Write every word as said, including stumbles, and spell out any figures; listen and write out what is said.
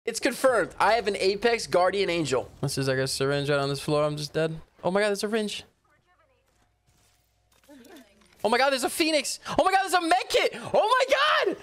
It's confirmed. I have an Apex Guardian Angel. This is like a syringe right on this floor. I'm just dead. Oh my god, there's a syringe. Oh my god, there's a Phoenix. Oh my god, there's a med kit. Oh my god.